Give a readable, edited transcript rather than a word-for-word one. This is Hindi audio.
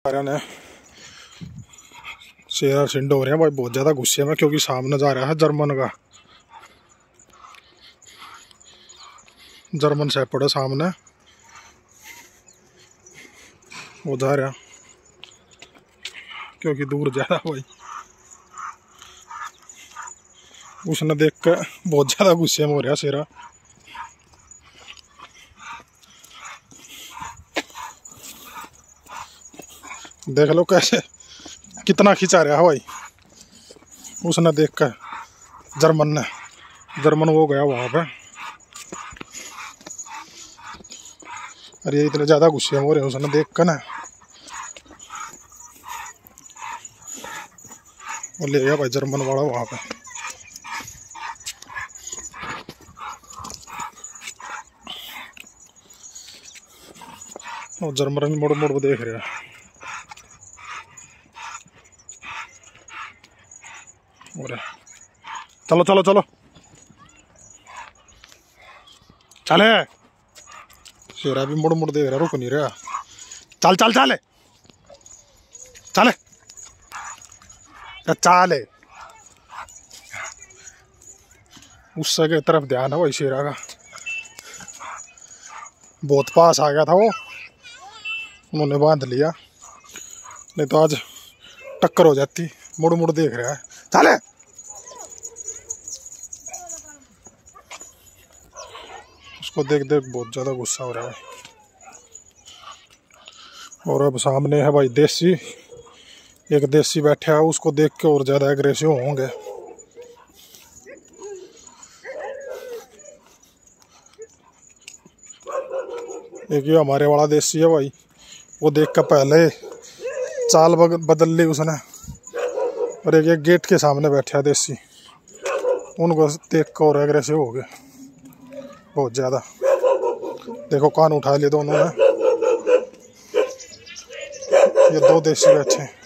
ने शेर सिंड हो रहे हैं भाई, बहुत ज़्यादा गुस्से में, क्योंकि सामने जा रहा है जर्मन का, जर्मन शेपर्ड है सामने, वो जा रहा क्योंकि दूर जा रहा भाई। उसने देख कर बहुत ज़्यादा गुस्से में हो रहा शेरा। देख लो कैसे कितना खिंचा रहा है भाई। उसने देख कर जर्मन वो गया वहां पे। अरे इतने ज़्यादा गुस्से में हो रहे हैं उसने देख कर ना, वो ले गया भाई जर्मन वाला वहां पे। और जर्मन भी मुड़ मुड़ देख रहा है। चलो चलो चलो चले। शेरा भी मुड़ मुड़ देख रहा, रुक नहीं रहा। चल चल चले चले चाले। उससे के तरफ ध्यान है भाई शेरा का। बहुत पास आ गया था वो, उन्होंने बांध लिया, नहीं तो आज टक्कर हो जाती। मुड़ मुड़ देख रहा है। चले उसको देख देख बहुत ज्यादा गुस्सा हो रहा है। और अब सामने है भाई देसी, एक देसी बैठा है, उसको देख के और ज्यादा एग्रेसिव होंगे। एक ये हमारे वाला देसी है भाई, वो देख कर पहले चाल बदल ली उसने। और एक गेट के सामने बैठा देसी, उनको देख कर और एग्रेसिव हो गए बहुत ज्यादा। देखो कान उठा लिए दोनों ने, ये दो देसी बैठे हैं।